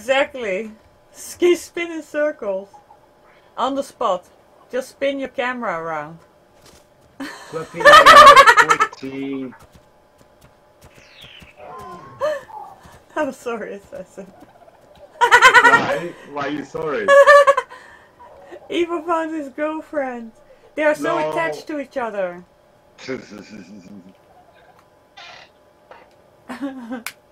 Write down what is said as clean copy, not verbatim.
Exactly. Spin in circles. On the spot. Just spin your camera around. Fluffy, Quitty. I'm sorry, Assassin. Why? Why are you sorry? Eva found his girlfriend. They are so No. attached to each other.